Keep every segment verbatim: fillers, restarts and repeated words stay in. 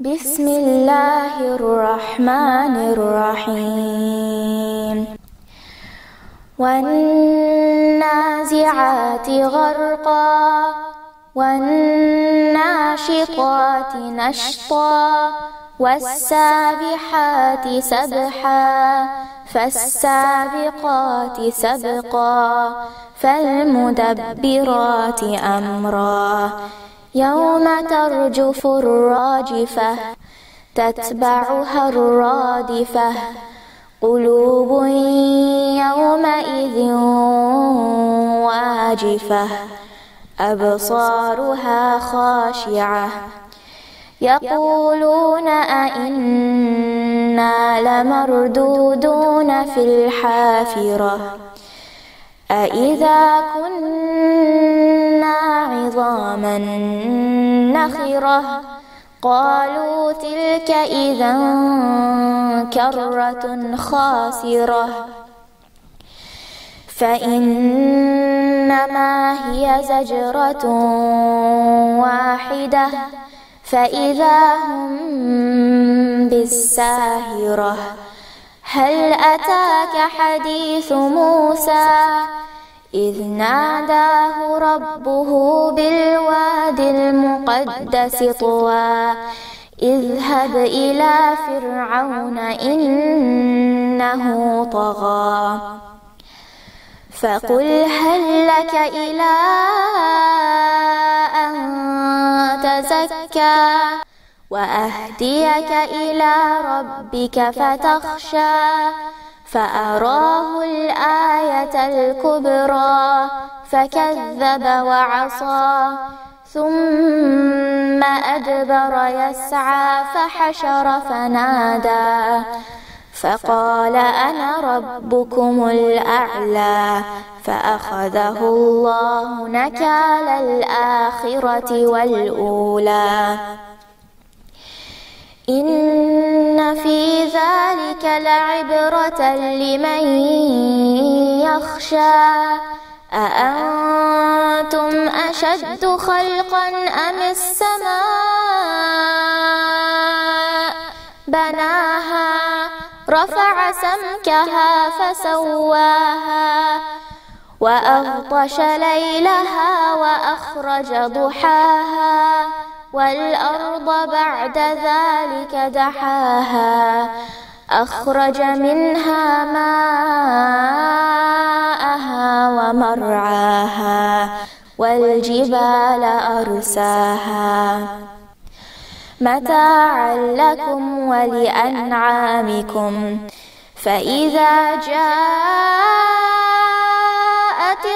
بسم الله الرحمن الرحيم والنازعات غرقا والناشطات نشطا والسابحات سبحا فالسابقات سبقا فالمدبرات أمرا يوم ترجف الراجفة تتبعها الرادفة قلوب يومئذ واجفة أبصارها خاشعة يقولون أئنا لمردودون في الحافرة أإذا كنا عظاما نخرة قالوا تلك إذا كرة خاسرة فإنما هي زجرة واحدة فإذا هم بالساهرة هل أتاك حديث موسى إذ ناداه ربه بالواد المقدس طوى اذهب إلى فرعون إنه طغى فقل هل لك إلى أن تزكى وأهديك إلى ربك فتخشى فأراه الآية الكبرى فكذب وعصى ثم أدبر يسعى فحشر فنادى فقال أنا ربكم الأعلى فأخذه الله نكال الآخرة والأولى إن في ذلك لعبرة لمن يخشى أأنتم أشد خلقا أم السماء بناها رفع سمكها فسواها وأغطش ليلها وأخرج ضحاها والأرض بعد ذلك دحاها أخرج منها ماءها ومرعاها والجبال أرساها متاعا لكم ولأنعامكم فإذا جاءت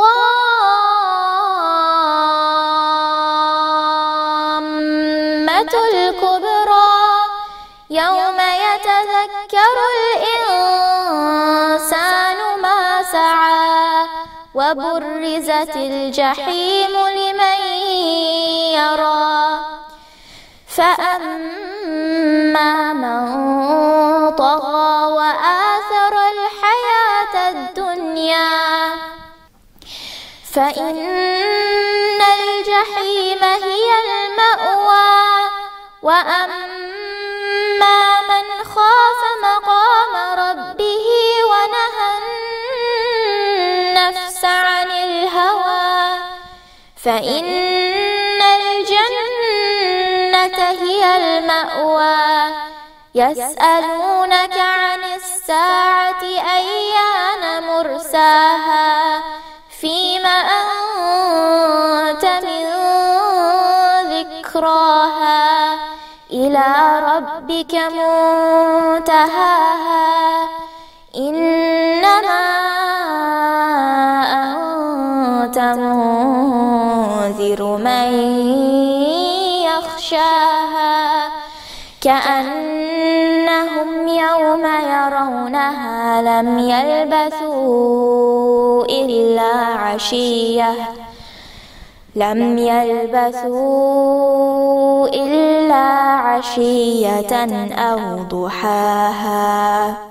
الطامة الكبرى يوم يتذكر الإنسان ما سعى وبرزت الجحيم لمن يرى فأما من طغى وآثر الحياة الدنيا فإن الجحيم هي المأوى وأما من خاف مقام ربه ونهى النفس عن الهوى فإن الجنة هي المأوى يسألونك عن الساعة أيان مرساها فيما أنت من ذكراها إلى ربك منتهاها إنما أنت منذر من يخشاها كأنهم يوم يرونها لم يلبثوا إلا عشية لم يلبثوا إلا عشية أو ضحاها.